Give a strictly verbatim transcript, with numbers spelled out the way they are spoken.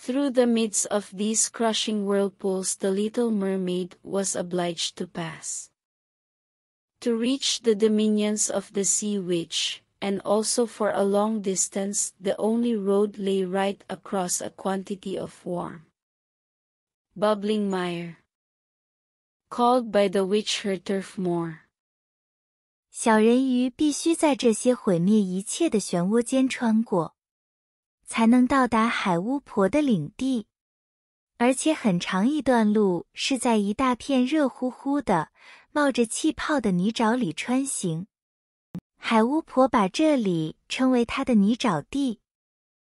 Through the midst of these crushing whirlpools the little mermaid was obliged to pass. To reach the dominions of the sea witch, and also for a long distance, the only road lay right across a quantity of warm, bubbling mire, called by the witch her turfmoor. 小人鱼必须在这些毁灭一切的漩涡间穿过，才能到达海巫婆的领地，而且很长一段路是在一大片热乎乎的、冒着气泡的泥沼里穿行。海巫婆把这里称为她的泥沼地。